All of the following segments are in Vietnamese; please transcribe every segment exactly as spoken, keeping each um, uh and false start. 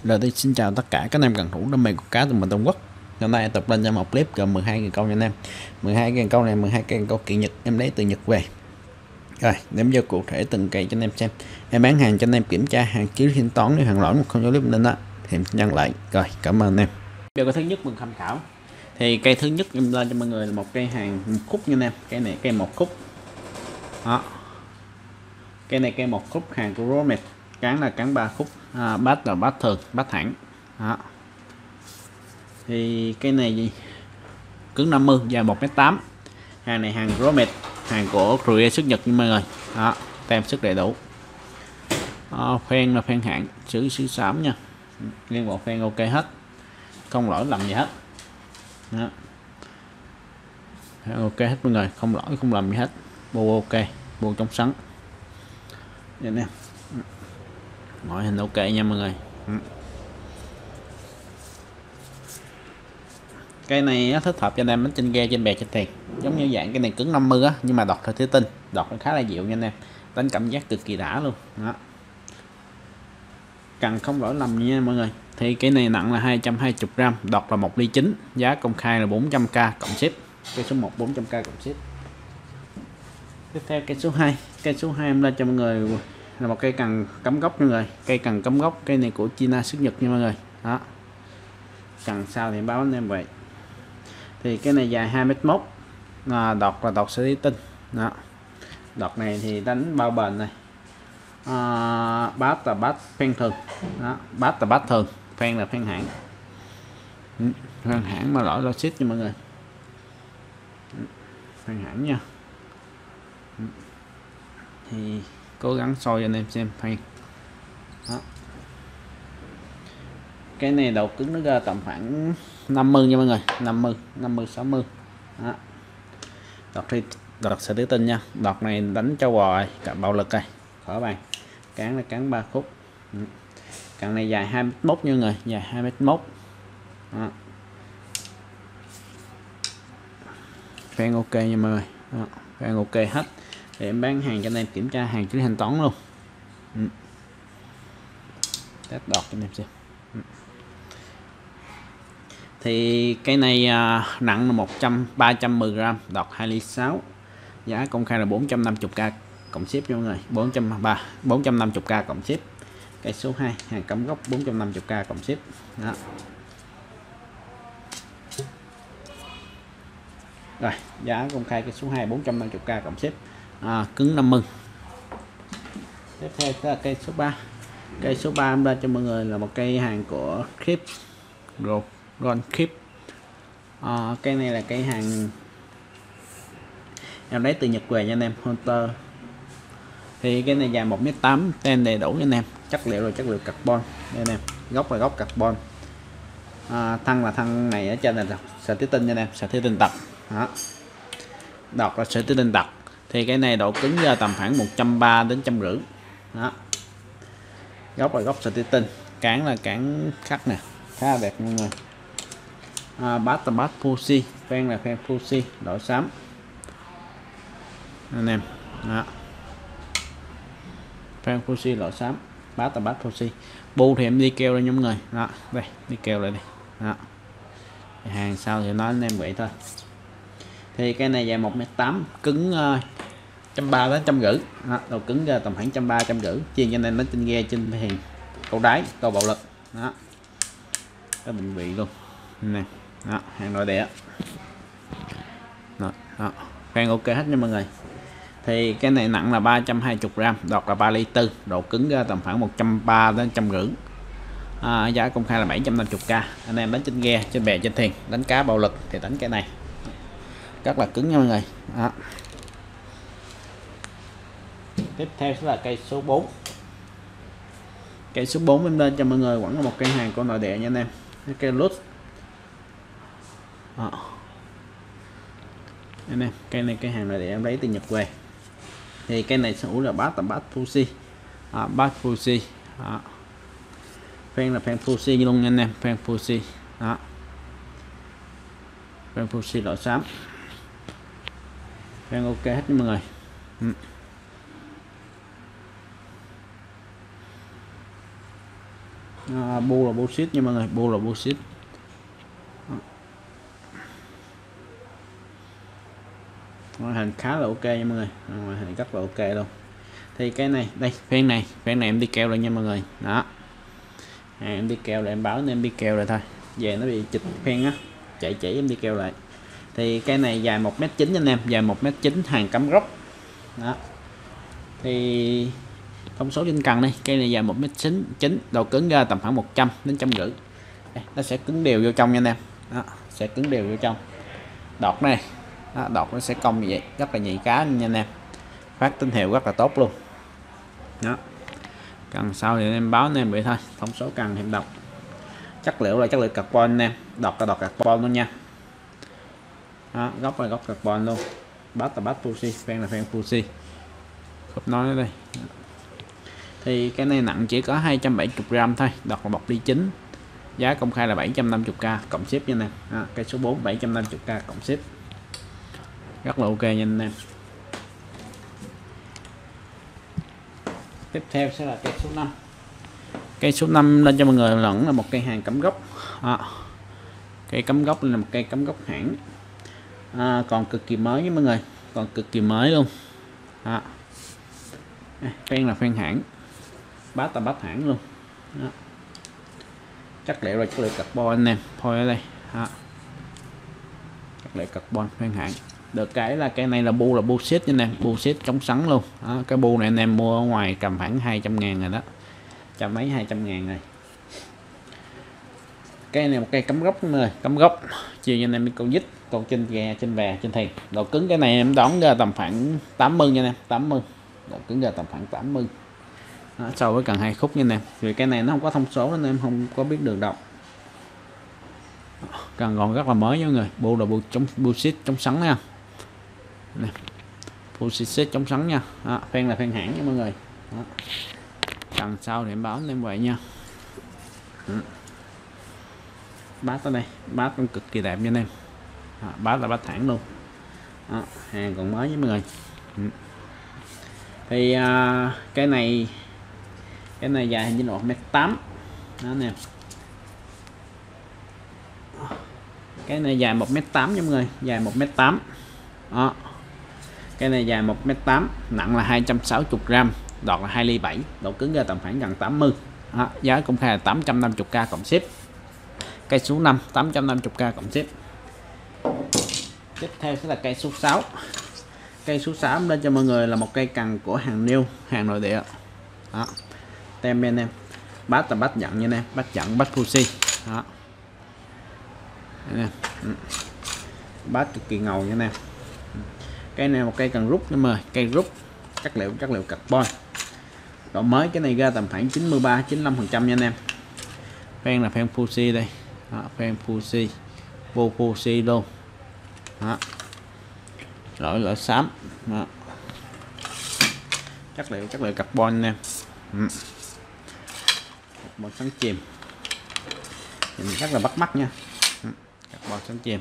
Rồi tôi xin chào tất cả các anh em cần thủ đam mê của cá từ mình Trung Quốc. Hôm nay tập lên cho một clip gồm mười hai nghìn câu nha anh em. mười hai nghìn câu này mười hai nghìn câu kiện Nhật em lấy từ Nhật về. Rồi, điểm vô cụ thể từng cây cho anh em xem. Em bán hàng cho anh em kiểm tra hàng chiếu thanh toán, nếu hàng lỗi một không clip nên đó thì em nhân lại. Rồi, cảm ơn anh em. Bây giờ cái thứ nhất mình tham khảo. Thì cây thứ nhất em lên cho mọi người là một cây hàng một khúc nha anh em. Cây này cây một khúc. Đó. Cây này cây một khúc hàng của Romet. Cán là cán ba khúc, à, bát là bát thường, bát thẳng. Đó. Thì cái này gì cứng năm mươi, dài một mét tám. Hàng này hàng Romet, hàng của Korea xuất Nhật nha mọi người. Đó, tem sức đầy đủ. À, phen là phen hạng sứ sứ xám nha, liên bộ phen ok hết, không lỗi lầm gì hết. Đó. Ok hết mọi người, không lỗi không làm gì hết, bô ok, bô trong sắn vậy nè, mọi hình ok nha mọi người. Cây này nó thích hợp cho anh em đánh trên ghe, trên bè, trên thuyền, giống như dạng cái này cứng năm mươi á, nhưng mà đọt theo thủy tinh, đọt nó khá là dịu nha anh em, đánh cảm giác cực kỳ đã luôn. Đó, cần không lỗi lầm nha mọi người. Thì cái này nặng là hai trăm hai mươi gram, đọt là một ly chín, giá công khai là bốn trăm k cộng ship. Cây số một bốn trăm k cộng ship. Tiếp theo cây số hai, cây số hai em lên cho mọi người là một cây cần cắm gốc mọi người, cây cần cắm gốc, cây này của China xuất Nhật nha mọi người. Đó, cần sao thì báo anh em vậy. Thì cái này dài hai mét mốt, à, đọt là đọt sợi tinh. Đó, đọt này thì đánh bao bền này, à, bát là bát phen thường. Đó, bát là bát thường, phen là phen hãng, phen hãng mà lỗi logic nha mọi người, phen hãng nha. Thì cố gắng soi anh em xem phen. Đó, cái này đầu cứng nó ra tầm khoảng năm mươi nha mọi người, năm mươi năm mươi sáu mươi. Đó, đọt thì đọt sẽ tứ tinh nha, đọt này đánh cho bò cả bạo lực này, khỏi bàn. Cán là cán ba khúc. Cán này dài hai mét mốt nha người, dài hai mét mốt. Phen ok nha mọi người. Đó, phen ok hết. Để em bán hàng cho anh em kiểm tra hàng chứ thanh toán luôn. Ừ. Test đọt cho anh em xem. Ừ. Thì cái này à, nặng là một trăm ba trăm mười gram, đọt hai ly sáu, giá công khai là bốn trăm năm mươi k cộng ship cho mọi người, bốn trăm ba mươi, bốn trăm năm mươi k cộng ship. Cây số hai hàng cắm gốc bốn trăm năm mươi k cộng ship. Đó. Rồi, giá công khai cây số hai bốn trăm năm mươi k cộng ship, à, cứng năm mươi. Tiếp theo là cây số ba. Cây số ba em ra cho mọi người là một cây hàng của Clip Ron Clip. À, cây này là cây hàng em lấy từ Nhật về nha anh em, Hunter. Thì cái này dài một mét tám, tem đầy đủ nha anh em, chất liệu là chất liệu carbon đây anh em, gốc là gốc carbon, à, thân là thân này ở trên là sợi thủy tinh nha anh em, sợi thủy tinh đặc. Đó, đọt là sợi thủy tinh đặc. Thì cái này độ cứng ra tầm khoảng một trăm ba mươi đến một trăm rưỡi. Đó, gốc là gốc sợi thủy tinh, cán là cán khắc nè, khá là đẹp mọi người. À, bát là bát Fuji, phen là phen Fuji đỏ xám anh em. Đó, phen Fuji lỗ xám, bát là bát Fuji. Bu thì em đi keo đây nha mọi người. Đó, đây đi keo lại đây. Đó, hàng sau thì nói anh em vậy thôi. Thì cái này dài một mét tám, cứng uh, trăm ba đến trăm rưỡi. Đầu cứng ra tầm khoảng trăm ba trăm rưỡi, chiên cho nên nó trên ghe, trên thuyền, câu đáy, câu bạo lực. Đó, có định vị luôn nè. Đó, hàng nội địa. Đó, đó, phen ok hết nha mọi người. Thì cái này nặng là ba trăm hai mươi gram, đọt là ba ly tư, độ cứng ra tầm khoảng một trăm ba mươi đến một trăm rưỡi, à, giá công khai là bảy trăm năm mươi k. Anh em đánh trên ghe, trên bè, trên thuyền, đánh cá bạo lực thì đánh cái này rất là cứng nha mọi người. Đó. Tiếp theo sẽ là cây số bốn. Cây số bốn em lên cho mọi người vẫn là một cây hàng của nội địa nha anh em, cây lút. Anh em, cây này cây hàng nội địa em lấy từ Nhật về. Thì cây này sở hữu là bát là bát Fuji, à, bát Fuji. Đó, phen là phen Fuji luôn nha anh em, phen Fuji. Đó, phen Fuji đỏ xám, phen ok hết nha mọi người. Ừ. à, bu là bullshit nha mọi người, bu là bullshit. Ngoại hình khá là ok nha mọi người, ngoại hình rất là ok luôn. Thì cái này đây, phen này phen này em đi keo rồi nha mọi người đó. À, em đi keo lại em báo nên em đi keo rồi thôi, về nó bị chịch phen á, chạy chỉ em đi keo lại. Thì cây này dài một mét chín anh em, dài một mét chín, hàng cắm gốc đó. Thì thông số trên cần đây, cây này dài một mét chín, độ cứng ra tầm khoảng một trăm đến trăm rưỡi. Nó sẽ cứng đều vô trong nha anh em đó, sẽ cứng đều vô trong. Đọt này đó, đọt nó sẽ cong như vậy, rất là nhạy cá nha anh em, phát tín hiệu rất là tốt luôn đó. Cần sau thì em báo anh em vậy thôi, thông số cần em đọc. Chất liệu là chất liệu carbon anh em, đọt là đọt carbon luôn nha đó, góc là góc carbon luôn. Bát là bát Fuji, phen là phen Fuji. Khớp nói ở đây. Thì cái này nặng chỉ có hai trăm bảy mươi gram thôi, đọt là bọc ly chín, giá công khai là bảy trăm năm mươi k cộng ship nha anh em. À, cây số bốn bảy trăm năm mươi k cộng ship, rất là ok nha anh em. Tiếp theo sẽ là cây số năm. Cây số năm lên cho mọi người lẫn là một cây hàng cắm gốc à, cây cắm gốc là một cây cắm gốc hãng à, còn cực kỳ mới với mọi người, còn cực kỳ mới luôn à. Phen là phen hãng, bát là bát hãng luôn đó. Chất liệu là chất liệu carbon anh em, thôi ở đây đó. Chất liệu carbon phen hãng. Được cái là cái này là bu là bullshit nha anh em, bullshit chống sắn luôn đó. Cái bu này anh em mua ở ngoài cầm khoảng hai trăm ngàn rồi đó, trăm mấy hai trăm ngàn rồi. Cây này một cây cắm gốc mọi người, cắm gốc chiều nha anh em, con dít con trên gà trên vè trên thuyền. Độ cứng cái này em đón ra tầm khoảng tám mươi nha anh em, tám mươi, độ cứng ra tầm khoảng tám mươi đó, so với cần hai khúc nha anh em. Vì cái này nó không có thông số nên em không có biết được đọc. Cần còn rất là mới nha mọi người, bu là bu chống bullshit chống sắn nha, bullshit chống sắn nha đó. Phen là phen hãng nha mọi người đó. Cần sau thì em báo em vậy nha. Ừ. Bát ở đây, bát cũng cực kỳ đẹp nha anh em đó, bát là bát thẳng luôn đó, hàng còn mới với mọi người. Ừ. Thì à, cái này cái này dài hình như là một mét tám đó nè, cái này dài một mét tám nha mọi người, dài một mét tám đó. Cái này dài một mét tám, nặng là hai trăm sáu mươi gram, đọt là hai ly bảy, độ cứng ra tầm khoảng gần tám mươi đó, giá công khai là tám trăm năm mươi k cộng ship. Cây số năm tám trăm năm mươi k cộng ship. Tiếp theo sẽ là cây số sáu. Cây số sáu lên cho mọi người là một cây cần của hàng New, hàng nội địa đó. Tem bên em, bát là bát dặn nha em, bát dặn bát Fuji đó. Bát cực kỳ ngầu nha em. Cây này một cây cần rút nhưng mà cây rút chất liệu chất liệu carbon, độ mới cái này ra tầm khoảng chín mươi ba chín mươi lăm phần trăm nha anh em. Phen là phen Fuji đây đó, phen Fuji, vô Fuji luôn đó. Loại loại xám đó. Chất liệu chất liệu carbon nè, ừ. Carbon sáng chìm, nhìn rất là bắt mắt nha, ừ. Carbon sáng chìm.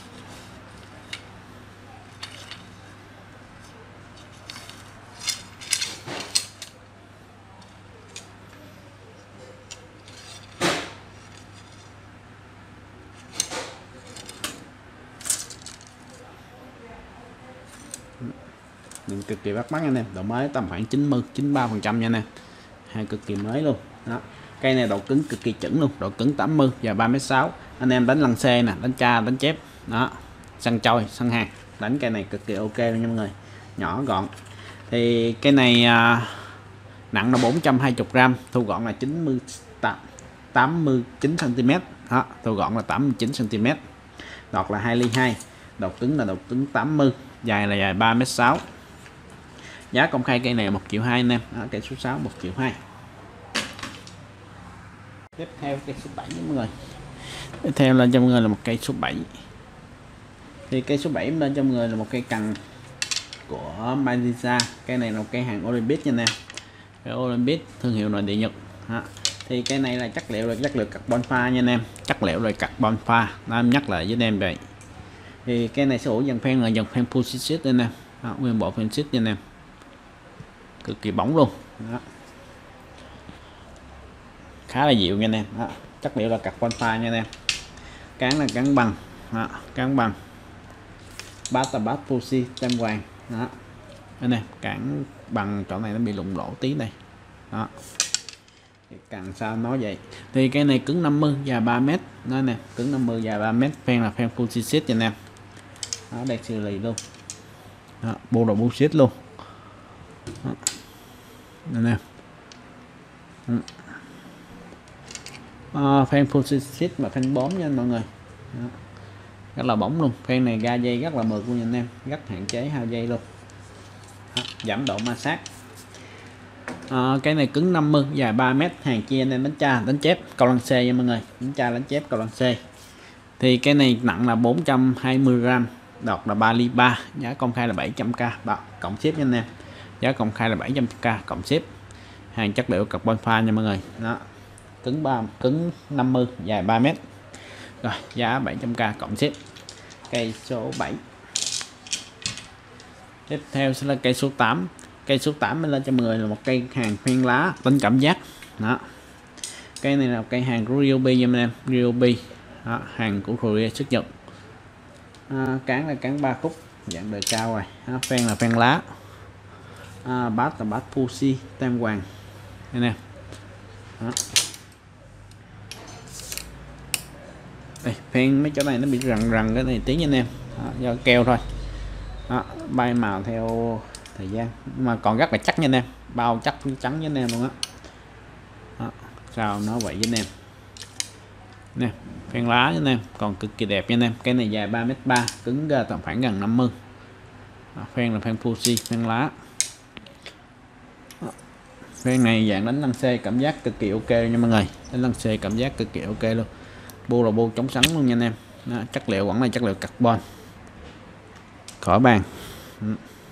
Nhìn cực kỳ bắt mắt anh em, độ mới tầm khoảng chín mươi chín mươi ba phần trăm nha anh em, hàng cực kỳ mới luôn đó. Cây này độ cứng cực kỳ chuẩn luôn, độ cứng tám mươi và ba mét sáu, anh em đánh lăng xê nè, đánh tra đánh chép đó, săn trôi săn hàng, đánh cây này cực kỳ ok luôn nha mọi người, nhỏ gọn. Thì cây này à, nặng là bốn trăm hai mươi gram, thu gọn là chín mươi tám mươi chín xăng ti mét đó, thu gọn là tám mươi chín xăng ti mét, đọt là hai ly hai, độ cứng là độ cứng tám mươi, dài là dài ba mét sáu. Giá công khai cây này một triệu hai anh em, đó, cây số sáu một triệu hai. Tiếp theo cây số bảy mọi người. Tiếp theo lên cho mọi người là một cây số bảy. Thì cây số bảy lên cho mọi người là một cây cần của Malaysia. Cây này là một cây hàng Olympic nha anh em. Cái Olympic thương hiệu nội địa Nhật. Đó. Thì cây này là chất liệu là chất liệu carbon pha nha anh em. Chất liệu là carbon pha. Đó, em nhắc lại với anh em vậy. Thì cây này sở hữu dàn phen là dàn phen Fuji anh em. Đó, nguyên bộ phen xít nha anh em. Cực kỳ bóng luôn đó. khá là dịu nha anh em. Đó, chất liệu là carbon fiber nha anh em. Cán là cán bằng. Đó, cán bằng bát là bát Fuji tem vàng. Đó anh em, cán bằng chỗ này nó bị lụng lỗ tí này. Đó, càng sao nói vậy. Thì cái này cứng năm mươi dài ba mét nói nè, cứng năm mươi dài ba mét, phen là phen Fuji sheet cho anh em. Đó, đây xử lý luôn. Đó, bộ đồ bullshit luôn. Đó, anh em. À, phen Fuji sheet mà phen bóng nha mọi người. Đó, rất là bóng luôn. Phen này ga dây rất là mượt luôn nha anh em, rất hạn chế hao dây luôn. Đó, giảm độ ma sát. À, cái này cứng năm mươi dài ba mét, hàng chia anh em đánh tra đánh chép cầu lăng C nha mọi người, đánh tra đánh chép cầu lăng C. Thì cái này nặng là bốn trăm hai mươi gam, đọt là ba ly ba, giá công khai là bảy trăm k, đó, cộng ship nha anh em, giá công khai là bảy trăm k cộng ship. Hàng chất liệu carbon fiber nha mọi người. Đó, cứng ba cứng năm mươi dài ba mét, rồi giá bảy trăm k cộng ship. Cây số bảy. Tiếp theo sẽ là cây số tám. Cây số tám lên cho mọi người là một cây hàng phen lá tính cảm giác. Đó, cây này là cây hàng của Ryobi nha anh em, Ryobi. Đó, hàng của Korea xuất Nhật. À, cán là cán ba khúc dạng đời cao rồi. Đó, phen là phen lá. À, bát là bát Fuji tem vàng anh em. Đó, đây phen mấy chỗ này nó bị rằn rằn cái này tí nha anh em. Đó, do keo thôi. Đó, bay màu theo thời gian mà còn rất là chắc nha anh em, bao chắc trắng với anh em luôn á. Đó, sao nó vậy với anh em nè, phen lá với anh em, còn cực kỳ đẹp nha anh em. Cái này dài ba mét ba, cứng ra tầm khoảng gần năm mươi. Đó, phen là phen Fuji phen lá. Đó, phen này dạng đánh lăng C cảm giác cực kỳ ok nha mọi người, đánh lăng C cảm giác cực kỳ ok luôn. Bu là bu chống sắn luôn nha anh em. Đó, chất liệu vẫn là chất liệu carbon khỏi bàn. Ừ.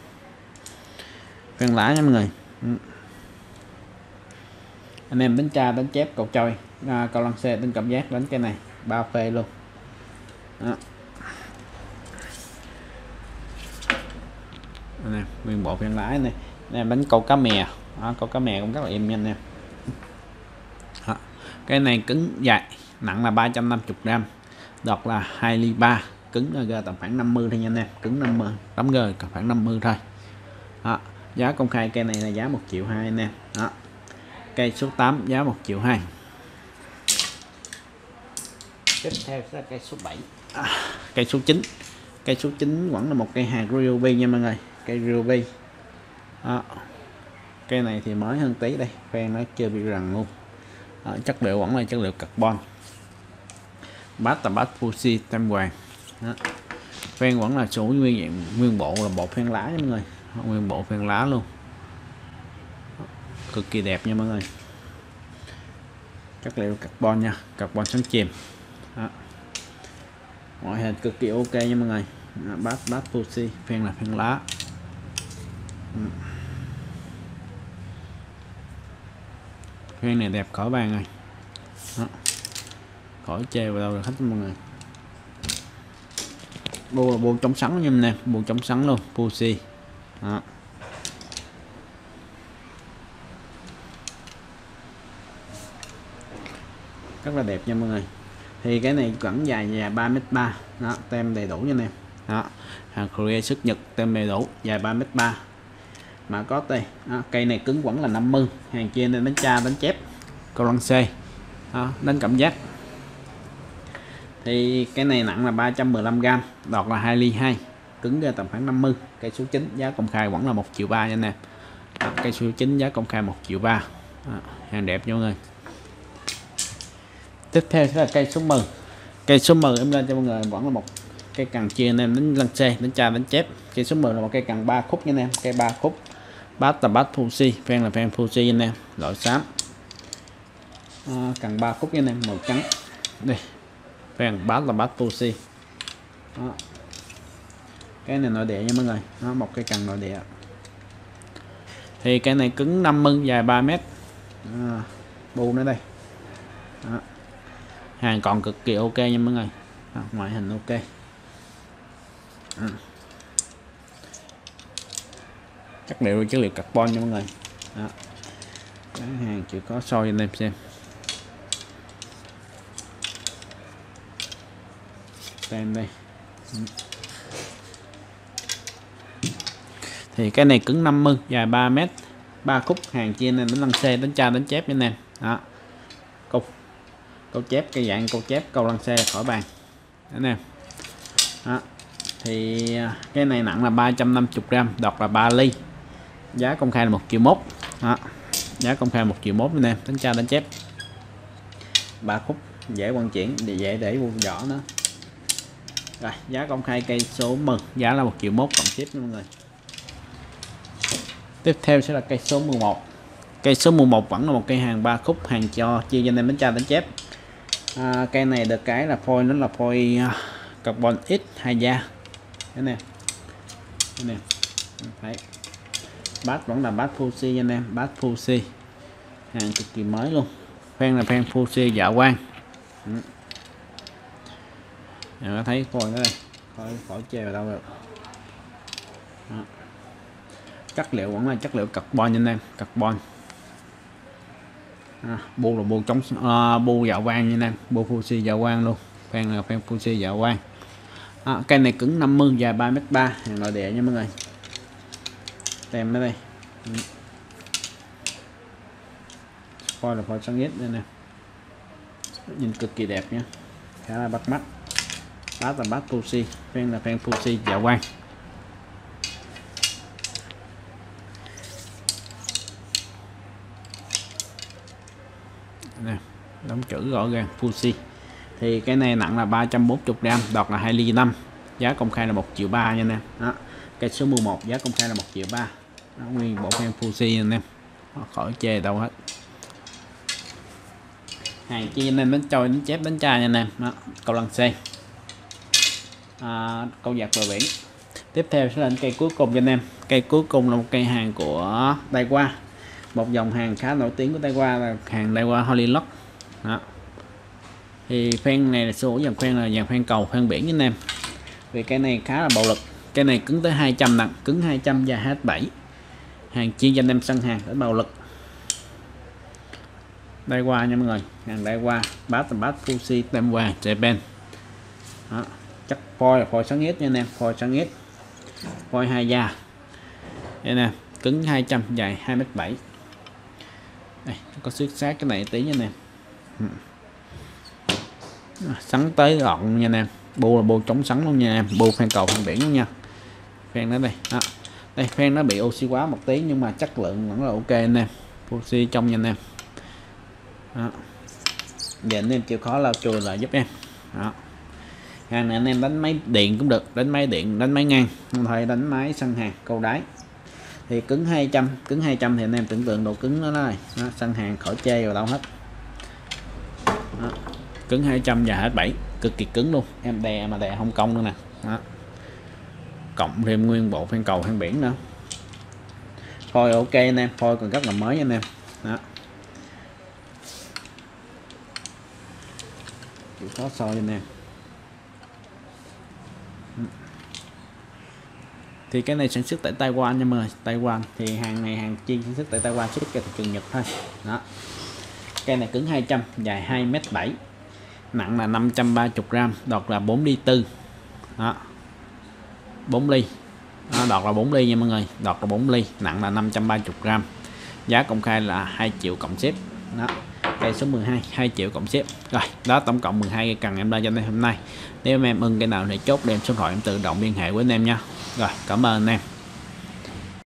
Phen lá nha mọi người. Ừ. Anh em đánh tra đánh chép cầu trôi, à, cầu lăng C đánh cảm giác đánh cái này ba phê luôn. Đó, anh em nguyên bộ phen lá này. Anh em đánh câu cá mè. Đó, câu cá mè cũng rất là êm nha anh em. Đó, cái này cứng dài, nặng là ba trăm năm mươi gram, đọt là hai ly ba, cứng ra tầm khoảng năm mươi thôi nha anh em, cứng năm mươi, tấm gờ khoảng năm mươi thôi. Đó, giá công khai cây này là giá một triệu hai anh em. Đó, cây số tám giá một triệu hai. Tiếp theo là cây số bảy. À, cây số chín. Cây số chín vẫn là một cây hàng Ryobi nha mọi người, cây Ryobi. Đó, cây này thì mới hơn tí đây, phen nó chưa bị rằn luôn. Đó, chất liệu vẫn là chất liệu carbon. Bát là bát Fuji tem vàng. Đó, phen vẫn là số nguyên dạng nguyên bộ là bộ phen lá nha mọi người, nguyên bộ phen lá luôn. Đó, cực kỳ đẹp nha mọi người, chất liệu carbon nha, carbon sáng chìm. Đó, ngoại hình cực kỳ ok nha mọi người. Đó, bát bát Fuji, phen là phen lá. Ừ. Phen này đẹp khỏi bàn rồi. Đó, khỏi chê vào đâu được hết mọi người. Bu là bu chống sắn nha nè, bu chống sắn luôn, Fuji. Đó, rất là đẹp nha mọi người. Thì cái này vẫn dài dài ba mét ba. Đó, tem đầy đủ nha anh em. Đó, hàng Korea xuất Nhật, tem đầy đủ, dài ba mét ba, mà có đây. Đó, cây này cứng vẫn là năm mươi, hàng kia nên đánh tra đánh chép câu lăng C. Đó, đánh cảm giác. Thì cái này nặng là ba trăm mười lăm gram, đọt là hai ly hai, cứng ra tầm khoảng năm mươi. Cây số chín giá công khai vẫn là một triệu ba nha anh em. Đó, cây số chín giá công khai một triệu ba. Hàng đẹp nha mọi người. Tiếp theo sẽ là cây số mười. Cây số mười em lên cho mọi người vẫn là một cây cần chia anh em đánh lăng C, đánh tra đánh chép. Cây số mười là một cây cần ba khúc nha anh em, cây ba khúc. Bát là bát Fuji, phen là phen Fuji anh em, loại xám. À, cần ba khúc nha anh em, màu trắng. Đây, phen bát là bát Fuji. Đó, cái này nội địa nha mọi người. Đó, một cây cần nội địa. Thì cái này cứng năm mươi, dài ba mét. À, bu nữa đây. Đó, hàng còn cực kỳ ok nha mọi người. Đó, ngoại hình ok. À, chất liệu chất liệu carbon nha mọi người. Đó, cái hàng chỉ có soi anh em xem. Tem đây. Thì cái này cứng năm mươi, dài ba mét, ba khúc, hàng chia nên đánh lăng xê, đánh tra, đánh chép nha anh em. Đó. Câu câu chép, cái dạng câu chép, câu lăng xê khỏi bàn. Anh em. Đó. Thì cái này nặng là ba trăm năm mươi gram, đọt là ba ly. Giá công khai là một triệu mốt. Đó. Giá công khai một triệu mốt anh em, đánh tra, đánh chép. Ba khúc, dễ vận chuyển, dễ để vô vỏ nữa. Rồi, giá công khai cây số mười, giá là một triệu mốt cộng ship nha mọi người. Tiếp theo sẽ là cây số mười một. Cây số mười một vẫn là một cây hàng ba khúc, hàng cho chia cho anh em đánh tra đánh chép. À, cây này được cái là phôi nó là phôi carbon X hai da. Thế nè. Thế nè. Thấy. Bát vẫn là bát Fuji anh em, bát Fuji. Hàng cực kỳ mới luôn. Phen là phen Fuji dạ quang. Ừ. Các thấy phôi nó đây, khỏi khỏi chê vào đâu được. Đó. Chất liệu vẫn là chất liệu carbon anh em, carbon. À, bu là bu chống à, bu dạ quang nha anh em, bu Fuji dạ quang luôn, phen là phen Fuji dạ quang. À, cây này cứng năm mươi, dài ba mét ba, hàng nội địa nha mọi người. Tem ở đây. Ừ. Phôi là phôi sáng ít đây nè, nhìn cực kỳ đẹp nha, khá là bắt mắt. Bát là bát Fuji, phen là phen Fuji dạ quang. Nè, đóng chữ rõ ràng Fuji. Thì cái này nặng là ba trăm bốn mươi gram, đọt là hai ly năm, giá công khai là một triệu ba nha anh em. Đó. Cây số mười một giá công khai là một triệu ba. Nguyên bộ phen Fuji anh em, khỏi chê đâu hết. Hàng chi anh em đánh trôi, đánh chép, đánh tra nha anh em. Đó. Câu lăng xê, à, câu dạt bờ biển. Tiếp theo sẽ là cây cuối cùng cho anh em. Cây cuối cùng là một cây hàng của Daiwa, một dòng hàng khá nổi tiếng của Daiwa là hàng Daiwa Holy Lock. Đó. Thì phen này là số dòng phen là dàn phen cầu, phen biển với anh em. Vì cái này khá là bạo lực, cái này cứng tới hai trăm nặng, cứng hai trăm, dài hai mét bảy. Hàng chuyên cho anh em săn hàng để bạo lực. Daiwa nha mọi người, hàng Daiwa, bát là bát Fuji tem vàng Japan. Đó. Chắc phôi là phôi sáng ít nha anh em, phôi sáng ít, phôi hai da đây nè, cứng hai trăm, dài hai mét bảy. Đây, có xước sát cái này tí nha anh em. Sắn tới gọn nha anh em, bu là bu chống sắn luôn nha anh em, bu phen cầu phen biển luôn nha. Phen nó đây. Đó. Đây phen nó bị oxy hóa một tí nhưng mà chất lượng vẫn là ok anh em, oxy trong nha anh em. Đó. Giờ anh em chịu khó lau chùi lại giúp em. Đó. Hàng này anh em đánh máy điện cũng được, đánh máy điện, đánh máy ngang, không thể đánh máy săn hàng câu đáy. Thì cứng hai trăm, cứng hai trăm thì anh em tưởng tượng độ cứng nó này, nó săn hàng khỏi chê vào đâu hết. Đó. Cứng hai trăm và hết bảy, cực kỳ cứng luôn, em đè mà đè không công nữa nè. Đó. Cộng thêm nguyên bộ phen cầu phen biển nữa. Phôi ok anh em, phôi còn rất là mới anh em. Đó. Chịu khó soi anh em. Thì cái này sản xuất tại Taiwan nha mọi người, Taiwan. Thì hàng này hàng chuyên sản xuất tại Taiwan, xuất cho thị trường Nhật thôi. Đó. Cây này cứng hai trăm, dài hai mét bảy, nặng là năm trăm ba mươi gram, đọt là bốn ly tư. Đó. bốn ly. Đó, đọt là bốn ly nha mọi người, đọt là bốn ly, nặng là năm trăm ba mươi gram. Giá công khai là hai triệu cộng ship. Đó. Cây số mười hai, hai triệu cộng ship. Rồi, đó tổng cộng mười hai cây cần em ra cho anh em hôm nay. Nếu em ưng cái nào thì chốt đem số điện thoại em tự động liên hệ với anh em nha. Rồi, cảm ơn anh em.